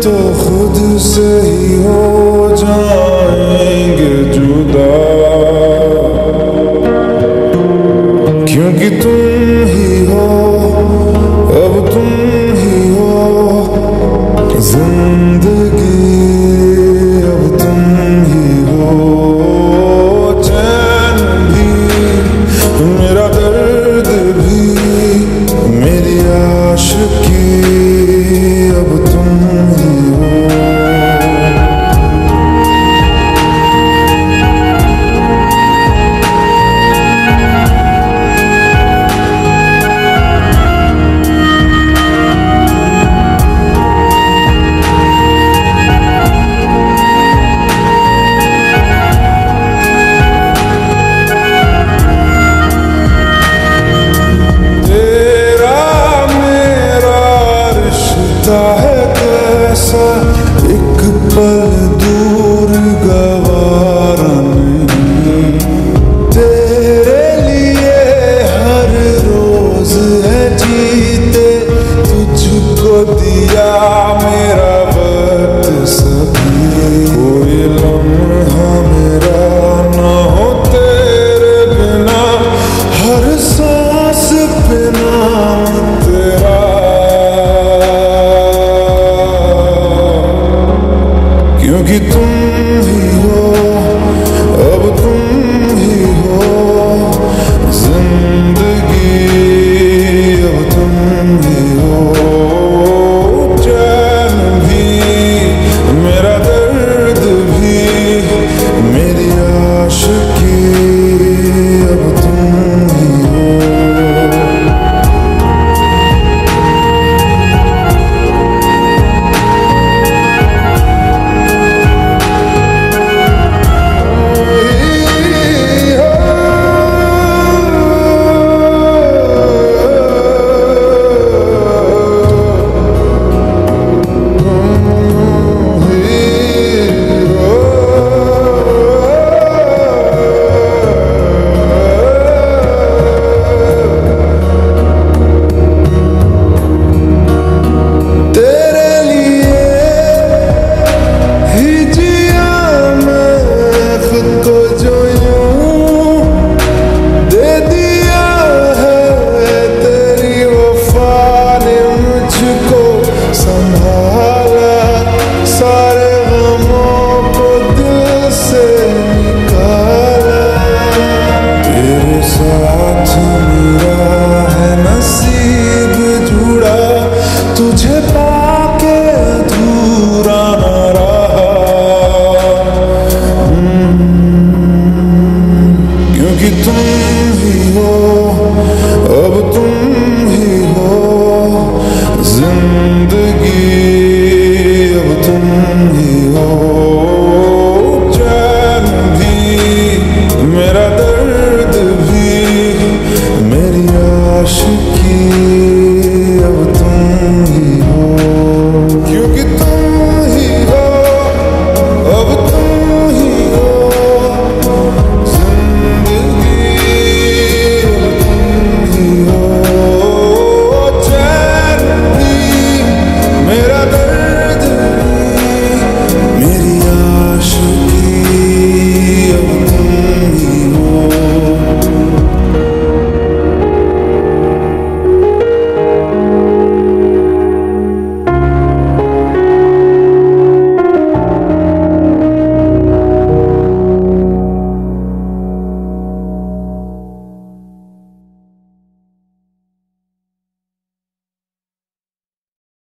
तो खुद से ही हो जाएंगे जुदा, क्योंकि तुम ही हो, अब तुम ही हो जिंदगी, अब तुम ही हो चैन भी, मेरा दर्द भी, मेरी आशिकी, अब तुम ही हो। है कैसा एक पल दूर गवारा नहीं, तेरे लिए हर रोज है जीते, तुझको दिया मेरा वक्त सभी, कोई लम्हा मेरा ना हो तेरे बिना, हर सांस पे नाम तेरा, क्योंकि तुम ही हो, अब तुम ही हो जिंदगी, अब तुम ही हो चैन भी, मेरा दर्द भी, मेरी आशिकी, अब तुम ही हो। तुझे पाके अधूरा न रहा, क्योंकि तुम ही हो, अब तुम ही हो जिंदगी, अब तुम ही हो चैन भी, मेरा दर्द भी, मेरी आशिकी, अब तुम ही हो, क्योंकि तुम